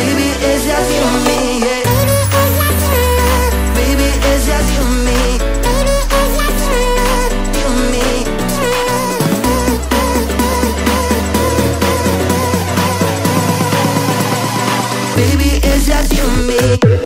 Baby, it's just you and me, yeah. Baby, it's just you and me. You and me. Baby, it's just you and me.